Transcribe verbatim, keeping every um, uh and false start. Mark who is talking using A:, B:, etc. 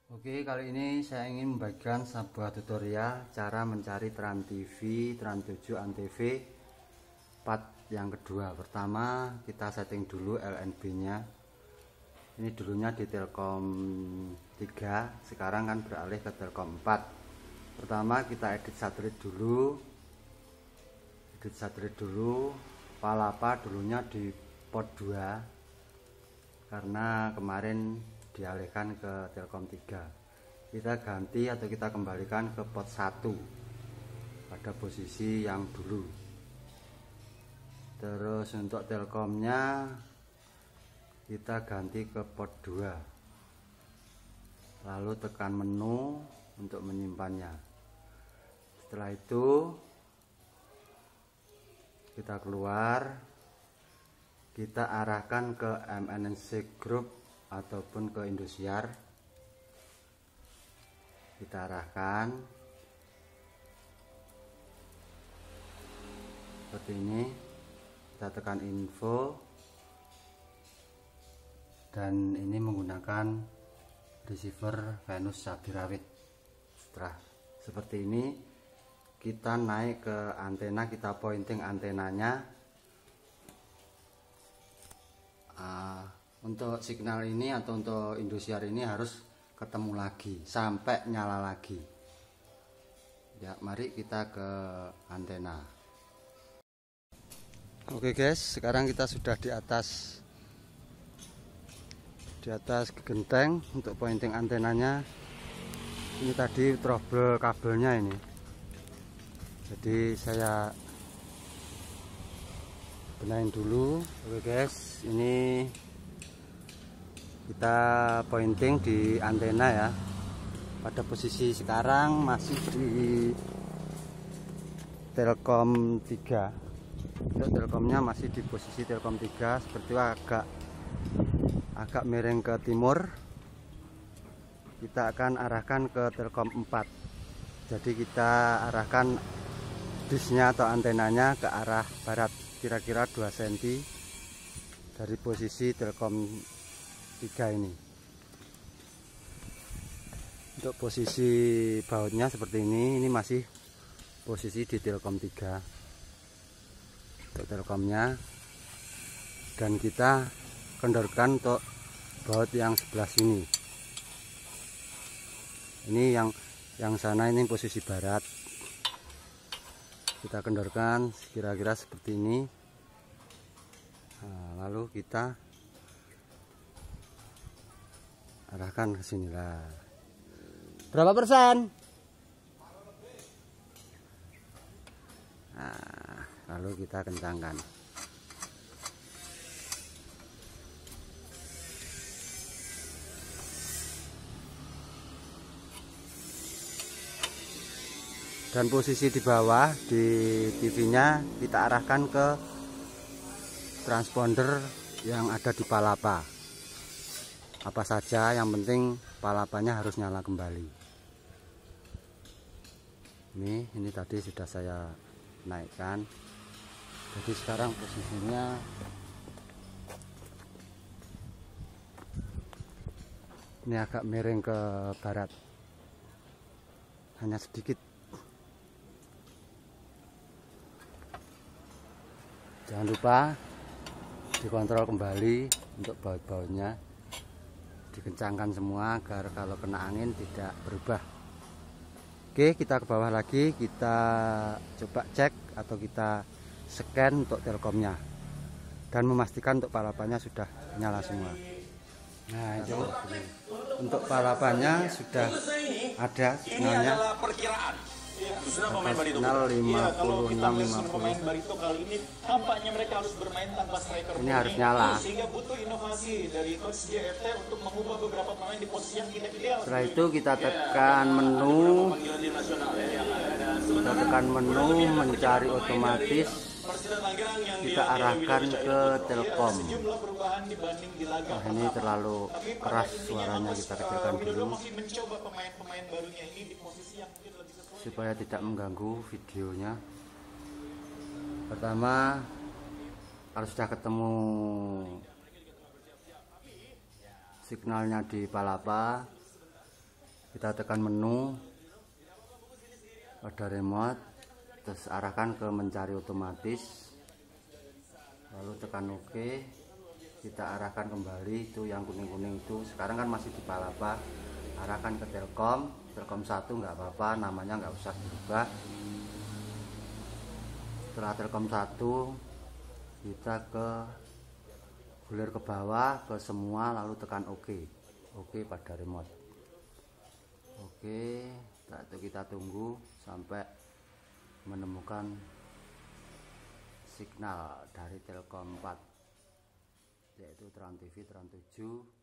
A: Oke, kali ini saya ingin membagikan sebuah tutorial cara mencari Trans T V, Trans tujuh, Antv part yang kedua. Pertama, kita setting dulu L N B-nya. Ini dulunya di Telkom tiga, sekarang kan beralih ke Telkom empat. Pertama, kita edit satelit dulu. Edit satelit dulu. Palapa dulunya di port dua. Karena kemarin dialihkan ke Telkom tiga, kita ganti atau kita kembalikan ke port satu pada posisi yang dulu. Terus untuk Telkomnya kita ganti ke port dua, lalu tekan menu untuk menyimpannya. Setelah itu kita keluar, kita arahkan ke M N C Group ataupun ke Indosiar. Kita arahkan seperti ini, kita tekan info, dan ini menggunakan receiver Venus Sabirawit. Setelah seperti ini, kita naik ke antena, kita pointing antenanya. uh, Untuk signal ini atau untuk Indosiar ini harus ketemu lagi sampai nyala lagi. Ya, mari kita ke antena. Oke guys, sekarang kita sudah di atas di atas genteng untuk pointing antenanya. Ini tadi trouble kabelnya ini. Jadi saya benahin dulu. Oke guys, ini kita pointing di antena ya. Pada posisi sekarang masih di Telkom tiga. Untuk Telkomnya masih di posisi Telkom tiga, seperti itu, agak agak miring ke timur. Kita akan arahkan ke Telkom empat. Jadi kita arahkan disnya atau antenanya ke arah barat, kira-kira dua sentimeter dari posisi Telkom tiga ini. Untuk posisi bautnya seperti ini, ini masih posisi di Telkom tiga untuk Telkomnya, dan kita kendorkan untuk baut yang sebelah sini. Ini yang yang sana ini posisi barat, kita kendorkan kira-kira seperti ini. Nah, lalu kita arahkan ke sini lah. Berapa persen? Nah, lalu kita kencangkan. Dan posisi di bawah di T V-nya kita arahkan ke transponder yang ada di palapa. Apa saja, yang penting palapanya harus nyala kembali. Ini ini tadi sudah saya naikkan. Jadi sekarang posisinya ini agak miring ke barat, hanya sedikit. Jangan lupa dikontrol kembali untuk baut-bautnya, dikencangkan semua agar kalau kena angin tidak berubah. Oke, kita ke bawah lagi, kita coba cek atau kita scan untuk Telkomnya dan memastikan untuk palapanya sudah nyala semua. Nah, itu untuk palapanya sudah ada sinyalnya. Signal lima puluh enam lima puluh.
B: Tampaknya mereka harus bermain tanpa striker.
A: Ini harus nyala.
B: Sehingga butuh inovasi dari coach J F T untuk mengubah beberapa pemain di posisi yang tidak ideal.
A: Setelah itu kita tekan menu. Kita tekan menu mencari otomatis. Kita arahkan ke Telkom. Nah, ini terlalu keras suaranya, kita kecilkan dulu supaya tidak mengganggu videonya. Pertama, kalau sudah ketemu signalnya di palapa, Kita tekan menu pada remote, terus arahkan ke mencari otomatis, lalu tekan OK. Kita arahkan kembali itu yang kuning-kuning itu, sekarang kan masih di Palapa, arahkan ke Telkom Telkom satu nggak apa-apa, namanya nggak usah dirubah. Setelah Telkom satu, kita ke gulir ke bawah ke semua, lalu tekan OK. OK pada remote. Oke, itu kita tunggu sampai menemukan signal dari Telkom empat, yaitu Trans T V, Trans tujuh,